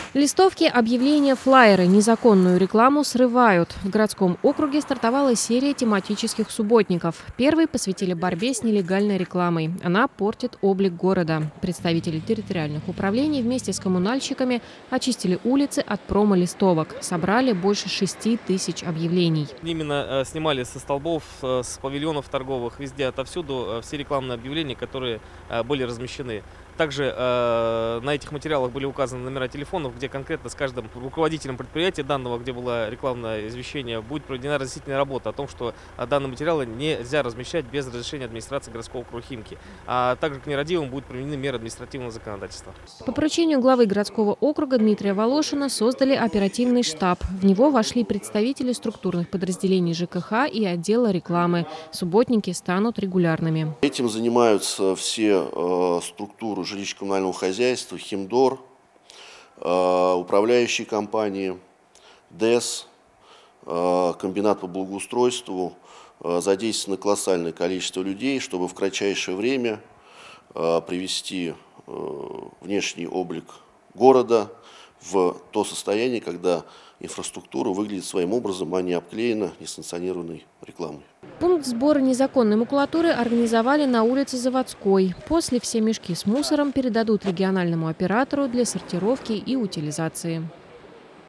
Листовки, объявления, флаеры, незаконную рекламу срывают. В городском округе стартовала серия тематических субботников. Первый посвятили борьбе с нелегальной рекламой. Она портит облик города. Представители территориальных управлений вместе с коммунальщиками очистили улицы от промо-листовок. Собрали больше 6 тысяч объявлений. Именно снимали со столбов, с павильонов торговых, везде, отовсюду все рекламные объявления, которые были размещены. Также на этих материалах были указаны номера телефонов, где конкретно с каждым руководителем предприятия данного, где было рекламное извещение, будет проведена разъяснительная работа о том, что данные материалы нельзя размещать без разрешения администрации городского округа Химки. А также к нерадивым будут применены меры административного законодательства. По поручению главы городского округа Дмитрия Волошина создали оперативный штаб. В него вошли представители структурных подразделений ЖКХ и отдела рекламы. Субботники станут регулярными. Этим занимаются все структуры жилищно-коммунального хозяйства, Химдор, управляющие компании, ДЭС, комбинат по благоустройству. Задействовано колоссальное количество людей, чтобы в кратчайшее время привести внешний облик города в то состояние, когда инфраструктура выглядит своим образом, а не обклеена несанкционированной рекламой. Пункт сбора незаконной макулатуры организовали на улице Заводской. После все мешки с мусором передадут региональному оператору для сортировки и утилизации.